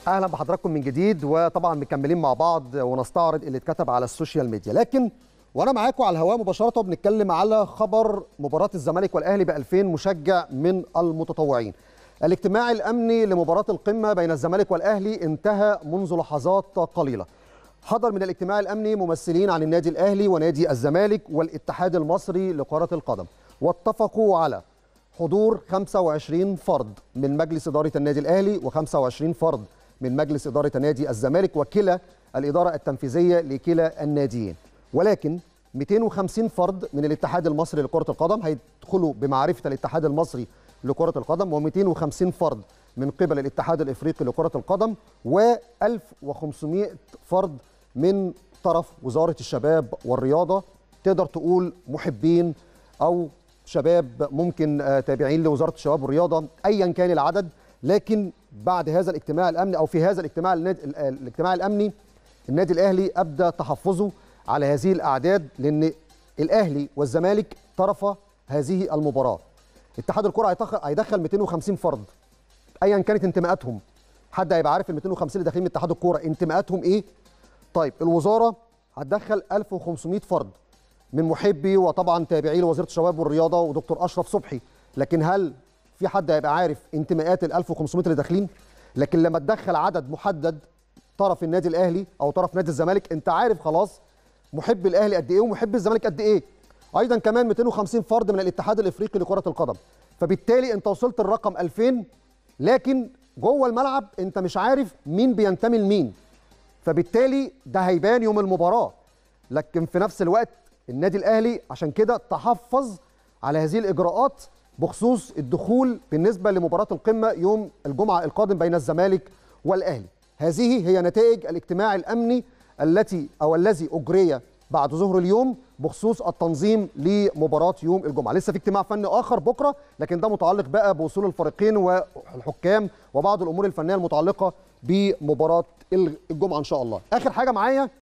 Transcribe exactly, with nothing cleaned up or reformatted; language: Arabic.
اهلا بحضراتكم من جديد، وطبعا مكملين مع بعض ونستعرض اللي اتكتب على السوشيال ميديا. لكن وانا معاكم على الهواء مباشره وبنتكلم على خبر مباراه الزمالك والاهلي ب ألفين مشجع من المتطوعين. الاجتماع الامني لمباراه القمه بين الزمالك والاهلي انتهى منذ لحظات قليله. حضر من الاجتماع الامني ممثلين عن النادي الاهلي ونادي الزمالك والاتحاد المصري لكره القدم، واتفقوا على حضور خمسة وعشرين فرد من مجلس اداره النادي الاهلي وخمسة وعشرين فرد من مجلس إدارة نادي الزمالك وكلا الإدارة التنفيذية لكلا الناديين، ولكن مئتين وخمسين فرد من الاتحاد المصري لكرة القدم هيدخلوا بمعرفة الاتحاد المصري لكرة القدم، ومئتين وخمسين فرد من قبل الاتحاد الإفريقي لكرة القدم، وألف وخمسمائة فرد من طرف وزارة الشباب والرياضة. تقدر تقول محبين أو شباب ممكن تابعين لوزارة الشباب والرياضة أيا كان العدد. لكن بعد هذا الاجتماع الامني او في هذا الاجتماع الاجتماع الامني النادي الاهلي ابدى تحفظه على هذه الاعداد، لان الاهلي والزمالك طرف هذه المباراه. اتحاد الكره هيدخل مئتين وخمسين فرد ايا كانت انتماءاتهم. حد هيبقى عارف ال مئتين وخمسين اللي داخلين من اتحاد الكره انتماءاتهم ايه؟ طيب الوزاره هتدخل ألف وخمسمائة فرد من محبي وطبعا تابعي لوزاره الشباب والرياضه ودكتور اشرف صبحي. لكن هل في حد هيبقى عارف انتماءات ال ألف وخمسمائة اللي داخلين؟ لكن لما تدخل عدد محدد طرف النادي الاهلي او طرف نادي الزمالك، انت عارف خلاص محب الاهلي قد ايه ومحب الزمالك قد ايه. ايضا كمان مئتين وخمسين فرد من الاتحاد الافريقي لكره القدم، فبالتالي انت وصلت الرقم ألفين، لكن جوه الملعب انت مش عارف مين بينتمي لمين، فبالتالي ده هيبان يوم المباراه. لكن في نفس الوقت النادي الاهلي عشان كده تحفظ على هذه الاجراءات بخصوص الدخول بالنسبة لمباراة القمة يوم الجمعة القادم بين الزمالك والأهلي. هذه هي نتائج الاجتماع الأمني التي أو الذي أجري بعد ظهر اليوم بخصوص التنظيم لمباراة يوم الجمعة. لسه في اجتماع فني آخر بكرة، لكن ده متعلق بقى بوصول الفريقين والحكام وبعض الأمور الفنية المتعلقة بمباراة الجمعة إن شاء الله. آخر حاجة معايا